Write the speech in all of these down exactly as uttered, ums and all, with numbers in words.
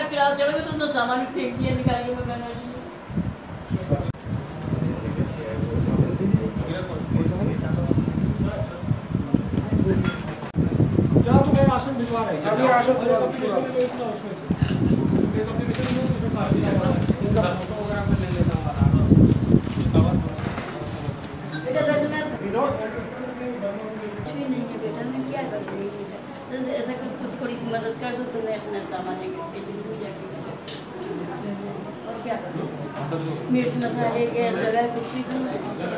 किराया चढ़ोगे तुम तो सामान फेंक दिया निकाल के मकान वाली। क्या तुम्हें राशन भिजवा रहे हैं? सभी राशन भिजवा एप्लीकेशन में भेजना उसमें से। एक एप्लीकेशन में उसमें काफी सारा इनका फोटो वगैरह मैं ले लेता हूँ बता दो। बेटा वैसे मैं कुछ भी नहीं है बेटा, मैं क्या कर रही हूँ बेटा? जैसे ऐसा कुछ कुछ थोड़ी सी मदद कर दो तो मैं अपना सामान लेकर भेज दूँगी जाके। और क्या करूँ? मिर्च मसाले गैस वगैरह कुछ भी दूँ।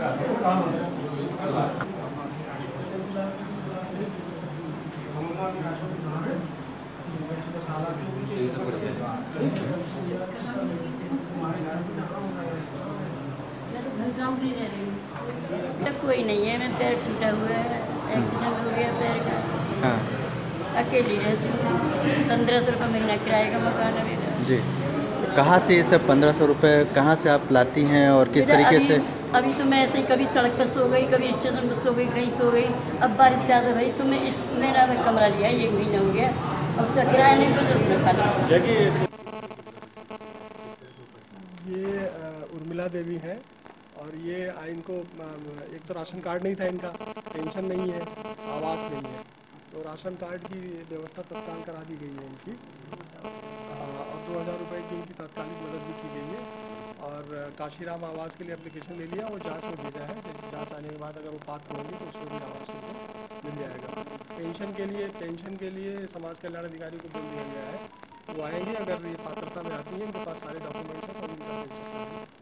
मैं तो घनश्यामपुरी रह रही हूँ। कोई नहीं है, मैं पैर टूटा हुआ है, एक्सीडेंट हो गया पैर का। हाँ अकेली रहती हूँ। पंद्रह सौ रुपये महीना किराए का मकान है मेरा। जी, कहाँ से ये सब पंद्रह सौ रुपये कहाँ से आप लाती हैं और किस तरीके अभी, से? अभी तो मैं ऐसे ही कभी सड़क पर सो गई, कभी स्टेशन पर सो गई, कहीं सो गई। अब बारिश ज़्यादा भाई तो मैं मेरा मैं कमरा लिया है, एक महीना हो गया, अब उसका किराया नहीं तो खाना। ये उर्मिला देवी है और ये इनको एक तो राशन कार्ड नहीं था इनका, पेंशन नहीं है, आवास नहीं है, तो राशन कार्ड की व्यवस्था तत्काल करा दी गई है इनकी और दो हज़ार रुपये की इनकी तात्कालिक मदद भी की गई है। और काशीराम आवास के लिए एप्लीकेशन ले लिया, वो जांच में भेजा है, जांच आने के बाद अगर वो पात्र होंगे तो उसको भी आवास उनको मिल जाएगा। पेंशन के लिए पेंशन के लिए समाज कल्याण अधिकारी को बोल दिया गया है, वो आएंगे, अगर ये पात्रता में आती है, इनके पास सारे डॉक्यूमेंट्स हैं तो उनका